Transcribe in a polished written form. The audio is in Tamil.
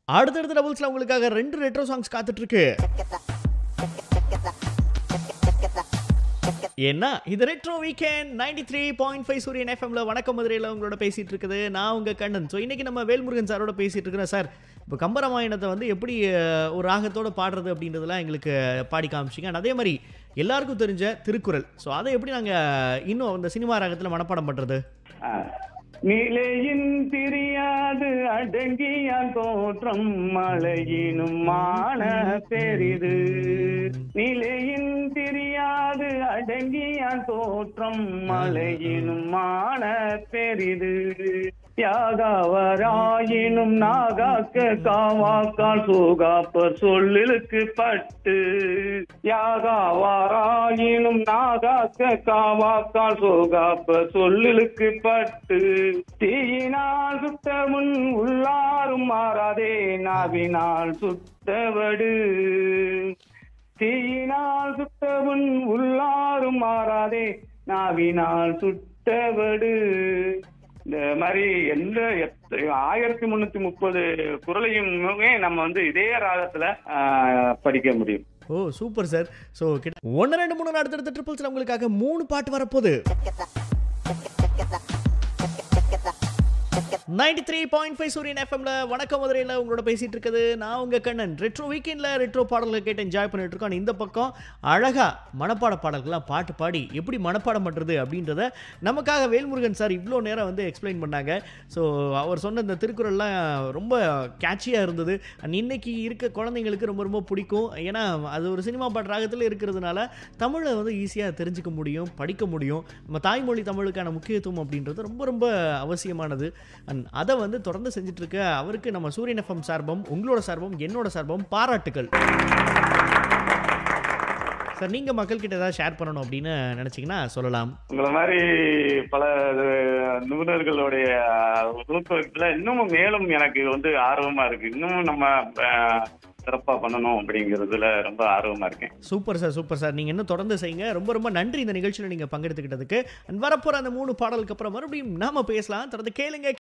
அடுத்தடுத்த டபுள்ஸ்ல உங்களுக்காக 2 ரெட்ரோ சாங்ஸ் காத்துட்டு இருக்கு. ஏன்னா இது ரெட்ரோ வீக்கெண்ட் 93.5 சூரியன் எஃப்எம்ல வணக்கம் மதுரையில் உங்களோட பேசிட்டு இருக்குது. நான் உங்க கண்ணன். ஸோ இன்னைக்கு நம்ம வேல்முருகன் சாரோட பேசிட்டு இருக்கிறேன். சார், இப்போ கம்பராமாயணத்தை வந்து எப்படி ஒரு ராகத்தோட பாடுறது அப்படின்றதெல்லாம் எங்களுக்கு பாடி காமிச்சிங்க. அதே மாதிரி எல்லாருக்கும் தெரிஞ்ச திருக்குறள், ஸோ அதை எப்படி நாங்கள் இன்னும் அந்த சினிமா ராகத்தில் மனப்பாடம் பண்ணுறது? நிலையின் தெரியாது அடங்கியான் தோற்றம் மழையினும் மான பெரிது. நிலையின் தெரியாது அடங்கியான் தோற்றம் மழையினும் மான பெரிது. யாகாவராயினும் நாகாக்க காவாக்கால் சோகாப்பர் சொல்லுக்கு பட்டு. யாகாவாராயினும் நாகாக்க காவாக்கால் சோகாப்பர் சொல்லுக்கு பட்டு. தீயினால் சுட்டமுன் உள்ளாரும் மாறாதே நாவினால் சுட்டவடு. தீயினால் சுட்டமுன் உள்ளாரும் மாறாதே நாவினால் சுட்டவடு. இந்த மாதிரி 1330 குறளையுமே நம்ம வந்து இதே ராகத்துல படிக்க முடியும். ஓ சூப்பர் சார். ஸோ 1 2 3 அடுத்தடுத்த ட்ரிபிள்ஸ்ல உங்களுக்காக 3 பாட்டு வரப்போகுது. 93.5 சூரியன் எஃப்எம்ல வணக்கம் மதுரையில் உங்களோட பேசிட்டு இருக்குது. நான் உங்க கண்ணன். ரெட்ரோ வீக்கெண்ட்ல ரெட்ரோ பாடல்களை கேட்டு என்ஜாய் பண்ணிட்டு இருக்கோம். இந்த பக்கம் அழகா மனப்பாட பாடல்கள்லாம் பாட்டு பாடி எப்படி மனப்பாடம் பண்றது அப்படின்றத நமக்காக வேல்முருகன் சார் இவ்வளோ நேரம் வந்து எக்ஸ்பிளைன் பண்ணாங்க. ஸோ அவர் சொன்ன இந்த திருக்குறள்லாம் ரொம்ப கேட்சியாக இருந்தது. இன்னைக்கு இருக்க குழந்தைங்களுக்கு ரொம்ப ரொம்ப பிடிக்கும். ஏன்னா அது ஒரு சினிமா பாட்டு ராகத்தில் இருக்கிறதுனால தமிழை வந்து ஈஸியாக தெரிஞ்சுக்க முடியும், படிக்க முடியும். நம்ம தாய்மொழி தமிழுக்கான முக்கியத்துவம் அப்படின்றது ரொம்ப ரொம்ப அவசியமானது. அதை வந்து தொடர்ந்து செஞ்சுட்டு இருக்க அவருக்கு நம்ம சூரியன் எஃப்எம் சார்பும் உங்களோட சார்பும் என்னோட சார்பும் பாராட்டுகள். சார், நீங்க மக்கள் கிட்ட ஏதாவது ஷேர் பண்ணணும் அப்படின்னு நினைச்சீங்கன்னா சொல்லலாம். உங்களை மாதிரி பல நிபுணர்களுடைய ஊக்குவிப்புல இன்னமும் மேலும் எனக்கு வந்து ஆர்வமா இருக்கு. இன்னமும் நம்ம சிறப்பா பண்ணணும் அப்படிங்கிறதுல ரொம்ப ஆர்வமா இருக்கேன். Super sir, super sir. நீங்க இன்னும் தொடர்ந்து செய்யுங்க. ரொம்ப ரொம்ப நன்றி இந்த நிகழ்ச்சியில நீங்க பங்கெடுத்துக்கிட்டதுக்கு. வரப்போற அந்த 3 பாடலுக்கு அப்புறம் மறுபடியும் நாம பேசலாம். தொடர்ந்து கேளுங்க.